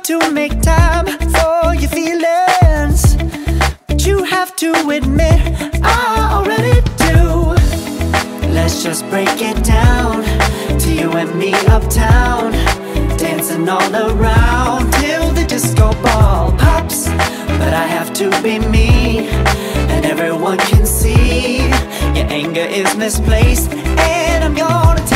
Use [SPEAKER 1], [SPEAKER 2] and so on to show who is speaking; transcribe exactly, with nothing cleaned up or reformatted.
[SPEAKER 1] to make time for your feelings, but you have to admit I already do. Let's just break it down to you and me uptown, dancing all around till the disco ball pops. But I have to be me, and everyone can see your anger is misplaced, and I'm gonna